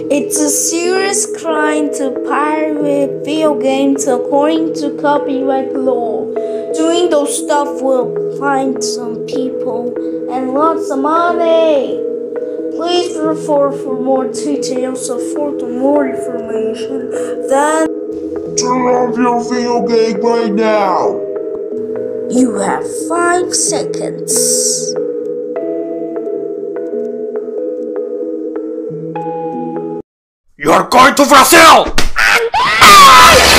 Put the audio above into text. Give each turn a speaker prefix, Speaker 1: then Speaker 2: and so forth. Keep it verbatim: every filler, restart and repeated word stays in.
Speaker 1: It's a serious crime to pirate video games according to copyright law. Doing those stuff will find some people and lots of money. Please refer for more details or for more information. Then
Speaker 2: turn off your video game right now.
Speaker 1: You have five seconds.
Speaker 2: You're going to Brazil!